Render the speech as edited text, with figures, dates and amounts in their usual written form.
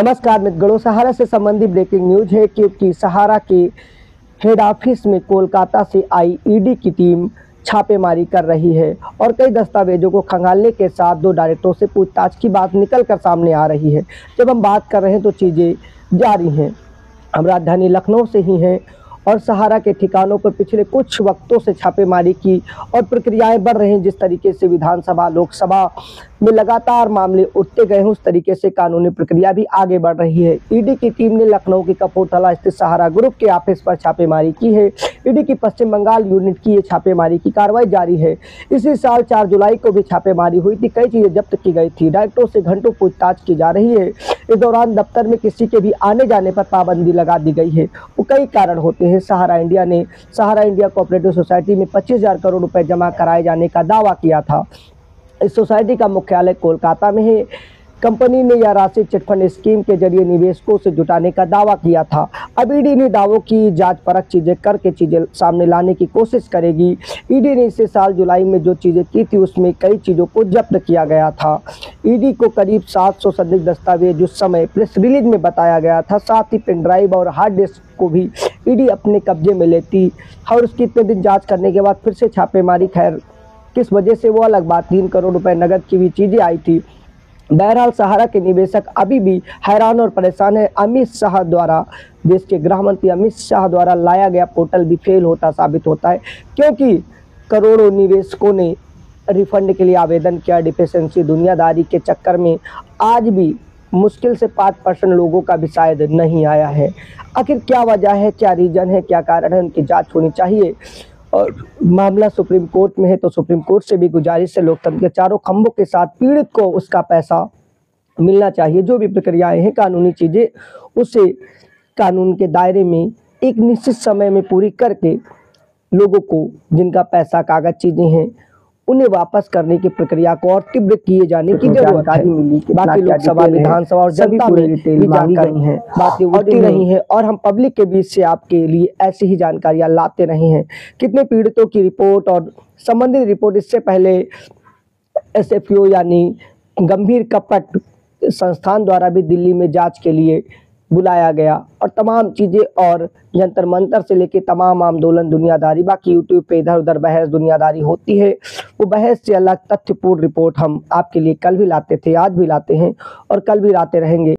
नमस्कार मित्रों, सहारा से संबंधित ब्रेकिंग न्यूज है क्योंकि सहारा के हेड ऑफिस में कोलकाता से आई ईडी की टीम छापेमारी कर रही है और कई दस्तावेजों को खंगालने के साथ दो डायरेक्टरों से पूछताछ की बात निकलकर सामने आ रही है। जब हम बात कर रहे हैं तो चीज़ें जारी हैं। हम राजधानी लखनऊ से ही हैं और सहारा के ठिकानों पर पिछले कुछ वक्तों से छापेमारी की और प्रक्रियाएं बढ़ रही हैं। जिस तरीके से विधानसभा लोकसभा में लगातार मामले उठते गए हैं, उस तरीके से कानूनी प्रक्रिया भी आगे बढ़ रही है। ईडी की टीम ने लखनऊ के कपूरथला स्थित सहारा ग्रुप के ऑफिस पर छापेमारी की है। ईडी की पश्चिम बंगाल यूनिट की ये छापेमारी की कार्रवाई जारी है। इसी साल 4 जुलाई को भी छापेमारी हुई थी, कई चीजें जब्त की गई थी। डायरेक्टरों से घंटों पूछताछ की जा रही है। इस दौरान दफ्तर में किसी के भी आने जाने पर पाबंदी लगा दी गई है। वो कई कारण होते हैं। सहारा इंडिया कोऑपरेटिव सोसाइटी में 25,000 करोड़ रुपए जमा कराए जाने का दावा किया था। इस सोसाइटी का मुख्यालय कोलकाता में है। कंपनी ने यह राशि चिटफंड स्कीम के जरिए निवेशकों से जुटाने का दावा किया था। अब ईडी ने दावों की जांच परख चीजें करके चीजें सामने लाने की कोशिश करेगी। ईडी ने इसे साल जुलाई में जो चीजें की थी उसमें कई चीजों को जब्त किया गया था। ईडी को करीब 700 संदिग्ध दस्तावेज उस समय प्रेस रिलीज में बताया गया था। साथ ही पेन ड्राइव और हार्ड डिस्क को भी ईडी अपने कब्जे में लेती और उसकी इतने दिन जाँच करने के बाद फिर से छापेमारी। खैर किस वजह से वो अलग बात, 3 करोड़ रुपए नकद की भी चीजें आई थी। बहरहाल सहारा के निवेशक अभी भी हैरान और परेशान है। अमित शाह द्वारा, देश के गृह मंत्री अमित शाह द्वारा लाया गया पोर्टल भी फेल होता साबित होता है, क्योंकि करोड़ों निवेशकों ने रिफंड के लिए आवेदन किया। डिफिशिएंसी दुनियादारी के चक्कर में आज भी मुश्किल से 5% लोगों का भी शायद नहीं आया है। आखिर क्या वजह है, क्या रीजन है, क्या कारण है, उनकी जाँच होनी चाहिए। और मामला सुप्रीम कोर्ट में है तो सुप्रीम कोर्ट से भी गुजारिश है, लोकतंत्र के चारों खंभों के साथ पीड़ित को उसका पैसा मिलना चाहिए। जो भी प्रक्रियाएं हैं, कानूनी चीज़ें, उसे कानून के दायरे में एक निश्चित समय में पूरी करके लोगों को जिनका पैसा, कागज चीज़ें हैं, उन्हें वापस करने की प्रक्रिया को और तीव्र किए जाने की जरूरत है। बाकी लोकसभा, विधानसभा और जनता में भी जानकारी है, बातें उठती रही हैं और हम पब्लिक के बीच से आपके लिए ऐसी ही जानकारियां लाते रहे हैं। कितने पीड़ितों की रिपोर्ट और संबंधित रिपोर्ट इससे पहले एसएफओ यानी गंभीर कपट संस्थान द्वारा भी दिल्ली में जांच के लिए बुलाया गया और तमाम चीज़ें और जंतर मंतर से लेके तमाम आंदोलन, दुनियादारी, बाकी यूट्यूब पे इधर उधर बहस दुनियादारी होती है। वो बहस से अलग तथ्यपूर्ण रिपोर्ट हम आपके लिए कल भी लाते थे, आज भी लाते हैं और कल भी लाते रहेंगे।